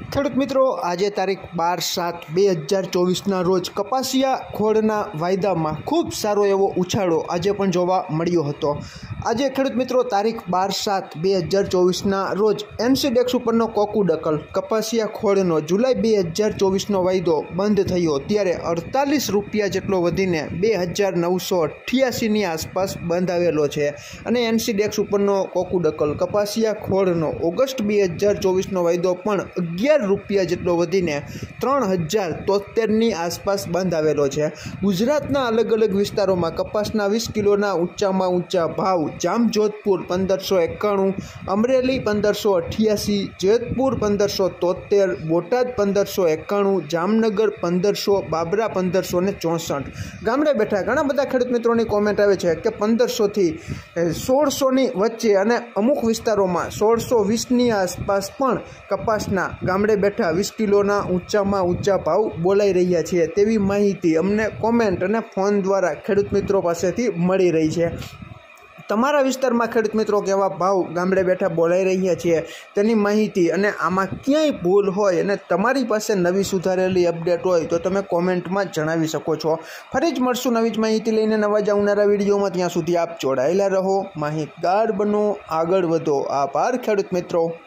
ખેડૂત મિત્રો, આજે તારીખ 12/7/2024ના રોજ કપાસિયા ખોળના વાયદામાં ખૂબ સારો એવો ઉછાળો આજે પણ જોવા મળ્યો હતો। આજે ખેડૂત મિત્રો તારીખ 12/7/2024ના રોજ એનસીડેક્સ ઉપરનો કોકુડકલ કપાસિયા ખોળનો જુલાઈ 2024નો વાયદો બંધ થયો ત્યારે 48 રૂપિયા જેટલો વધીને 2988ની આસપાસ બંધ આવેલો છે અને એનસીડેક્સ ઉપરનો કોકુડકલ કપાસિયા ખોળનો ઓગસ્ટ 2024નો વાયદો પણ 11 રૂપિયા જેટલો વધીને 3073ની આસપાસ બંધ આવેલો છે। ગુજરાતના અલગ અલગ વિસ્તારોમાં કપાસના 20 કિલોના ઊંચામાં ઊંચા ભાવ જામજોધપુર 1591, અમરેલી 1588, જેતપુર 1573, બોટાદ 1591, જામનગર 1500, બાબરા 1564। ગામડે બેઠા ઘણા બધા ખેડૂત મિત્રોની કોમેન્ટ આવે છે કે 1500થી 1600ની વચ્ચે અને અમુક વિસ્તારોમાં 1620ની આસપાસ પણ કપાસના ગામડે બેઠા 20 કિલોના ઊંચામાં ઊંચા ભાવ બોલાઈ રહ્યા છે તેવી માહિતી અમને કોમેન્ટ અને ફોન દ્વારા ખેડૂત મિત્રો પાસેથી મળી રહી છે। તમારા વિસ્તારમાં ખેડૂત મિત્રો કેવા ભાવ ગામડે બેઠા બોલાઈ રહ્યા છે તેની માહિતી અને આમાં ક્યાંય ભૂલ હોય અને તમારી પાસે નવી સુધારેલી અપડેટ હોય તો તમે કોમેન્ટમાં જણાવી શકો છો। ફરી જ મળશું નવી જ માહિતી લઈને નવા જ આવનારા વિડીયોમાં। ત્યાં સુધી આપ જોડાયેલા રહો, માહિતગાર બનો, આગળ વધો। આભાર ખેડૂત મિત્રો।